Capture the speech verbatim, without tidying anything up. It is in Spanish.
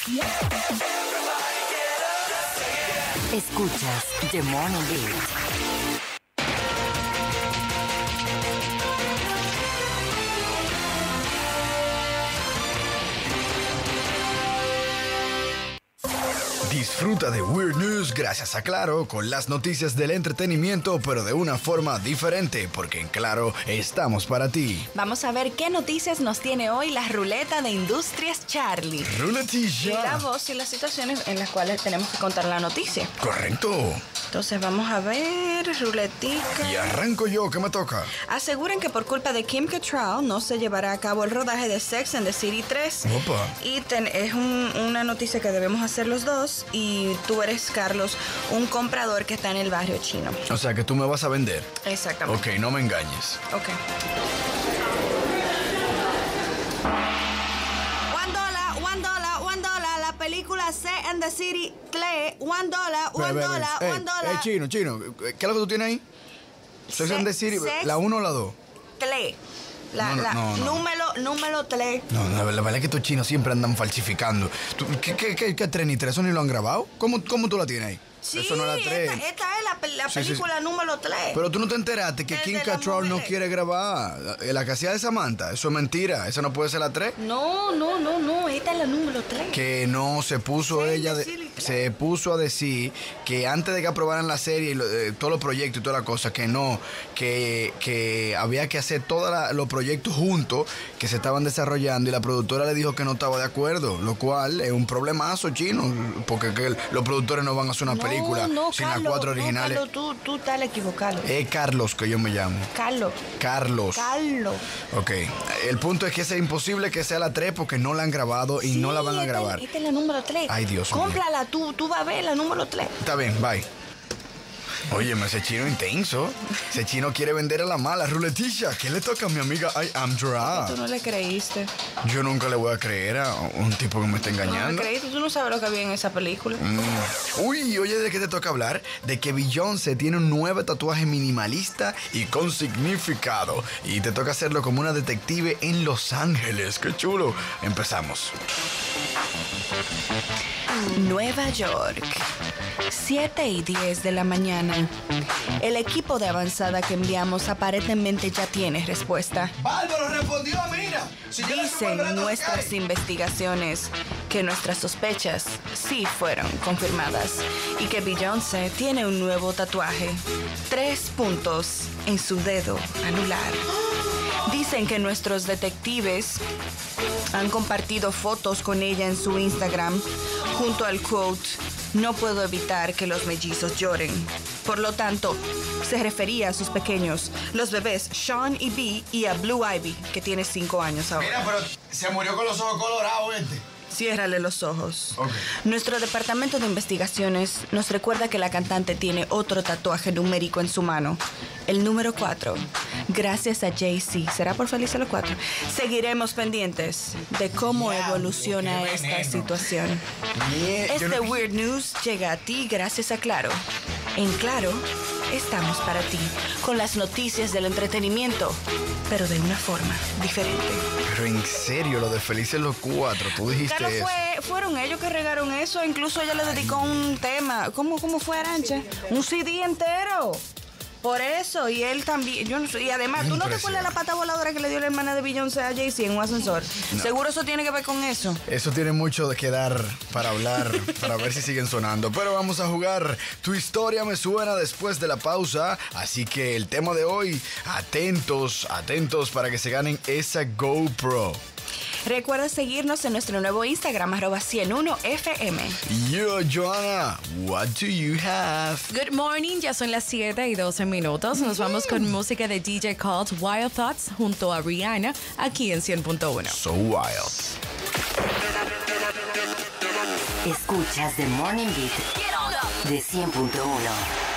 Escuchas The Morning Beat. Disfruta de Weird News gracias a Claro, con las noticias del entretenimiento, pero de una forma diferente, porque en Claro estamos para ti. Vamos a ver qué noticias nos tiene hoy la ruleta de Industrias Charlie. Ruletilla. Y la voz y las situaciones en las cuales tenemos que contar la noticia. Correcto. Entonces vamos a ver, ruletica. Y arranco yo, ¿qué me toca? Aseguran que por culpa de Kim Cattrall no se llevará a cabo el rodaje de Sex and the City tres. Opa. Y ten, es un, una noticia que debemos hacer los dos. Y tú eres, Carlos, un comprador que está en el barrio chino. O sea, que tú me vas a vender. Exactamente. Ok, no me engañes. Ok. One dollar, one dollar, one dollar. La película Sex and the City tres. One dollar, one Ve, ve, ve. dollar, Ey, one dollar. ey, chino, chino, ¿qué es lo que tú tienes ahí? Sex and the City, Sex- ¿la uno o la dos? tres. La, No, no, la, no, no. Número, número tres. No, no, la verdad es que estos chinos siempre andan falsificando. ¿Tú, ¿Qué, qué, qué, qué tres ni tres? ¿Eso ni lo han grabado? ¿Cómo, cómo tú la tienes ahí? Sí, Eso no es la tres. esta, esta es la, pe- la Sí, sí, película sí. número tres. Pero tú no te enteraste que El Kim de la Cattrall no mujer. quiere grabar. La, la que hacía de Samantha, eso es mentira. Esa no puede ser la tres. No, no, no, no. Esta es la número tres. Que no, se puso Sí, ella, de- decirle, claro. se puso a decir que antes de que aprobaran la serie y lo- eh, todos los proyectos y toda la cosa, que no, que, que había que hacer todos la- los proyectos juntos que se estaban desarrollando y la productora le dijo que no estaba de acuerdo, lo cual es un problemazo, chino, porque que el- los productores no van a hacer una película no, sin Carlos, las cuatro no, originales. Carlos, tú, tú estás equivocado. Es Carlos que yo me llamo. Carlos. Carlos. Carlos. Ok. El punto es que es imposible que sea la tres porque no la han grabado y Sí, no la van a esta- grabar. Esta es la número tres. Ay, Dios mío. Cómprala tú, tú vas a ver la número tres. Está bien, bye. Óyeme, ese chino intenso. Ese chino quiere vender a la mala. Ruletilla, ¿qué le toca a mi amiga I am Tú Dra? no le creíste. Yo nunca le voy a creer a un tipo que me está Tú no le engañando. creíste. Tú no sabes lo que había en esa película. Mm. Uy, oye, ¿de qué te toca hablar? De que Beyoncé tiene un nuevo tatuaje minimalista y con significado. Y te toca hacerlo como una detective en Los Ángeles. ¡Qué chulo! Empezamos. Nueva York. siete y diez de la mañana. El equipo de avanzada que enviamos aparentemente ya tiene respuesta. ¡Bárbaro respondió, mira! Dicen nuestras investigaciones que nuestras sospechas sí fueron confirmadas y que Beyoncé tiene un nuevo tatuaje. Tres puntos en su dedo anular. Dicen que nuestros detectives han compartido fotos con ella en su Instagram junto al quote: "No puedo evitar que los mellizos lloren". Por lo tanto, se refería a sus pequeños, los bebés Sean y Bee, y a Blue Ivy, que tiene cinco años ahora. Mira, pero se murió con los ojos colorados este. Ciérrale los ojos. Ok. Nuestro departamento de investigaciones nos recuerda que la cantante tiene otro tatuaje numérico en su mano. El número cuatro. Gracias a Jay-Z. ¿Será por feliz a los cuatro? Seguiremos pendientes de cómo Diablo, evoluciona qué esta veneno. situación. Mie- yo Este no- Weird News llega a ti gracias a Claro. En Claro, estamos para ti, con las noticias del entretenimiento, pero de una forma diferente. Pero en serio, lo de Felices los Cuatro, tú dijiste Carlos, eso. fue, fueron ellos que regaron eso. Incluso ella le dedicó un tema. ¿Cómo, cómo fue, Arancha? Un C D entero. Por eso, y él también. Yo no sé, y además, ¿tú no te acuerdas la pata voladora que le dio la hermana de Beyoncé a Jay-Z en un ascensor? No. Seguro eso tiene que ver con eso. Eso tiene mucho de que dar para hablar, para ver si siguen sonando. Pero vamos a jugar Tu Historia Me Suena después de la pausa. Así que el tema de hoy, atentos, atentos para que se ganen esa GoPro. Recuerda seguirnos en nuestro nuevo Instagram, arroba ciento uno F M. Yo, Joanna, what do you have? Good morning, ya son las siete y doce minutos. Nos vamos con música de D J Called Wild Thoughts junto a Rihanna aquí en cien punto uno. So wild. Escuchas The Morning Beat de cien punto uno.